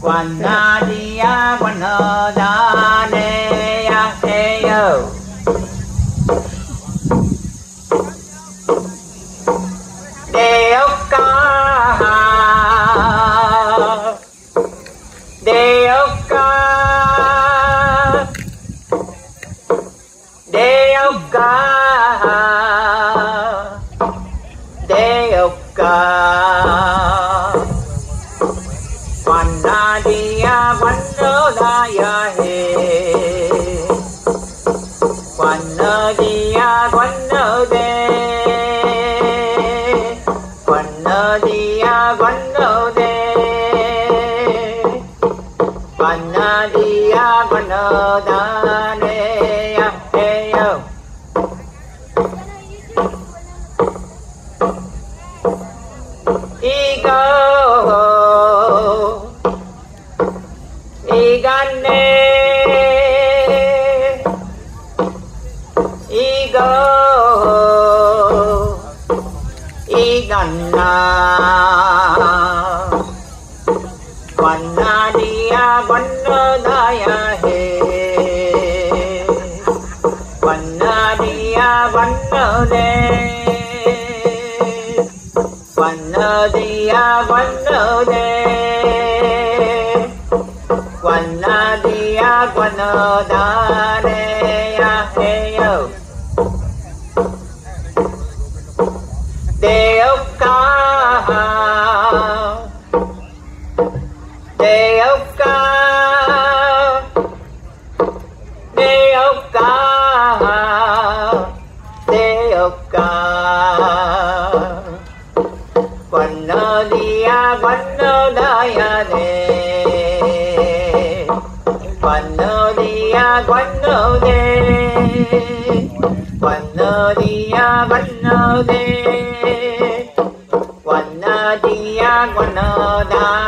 Quanadia Quanadanea Heyo Deoka Deoka Deoka Deoka Quanadia Quanodaya He Quanadia Quanode Quanadia Quanode Quanadia Quanodanea Heyo Ego Igane Ego Igana Quanadia Quanodaya He Quanadia Quanode Quanadia Quanode Quanadia Quanodanea Heyo Deoka Deoka Deoka Deoka Quanadia Quanodaya De Quanadia Quanode Quanadia Quanode Quanadia Quanoda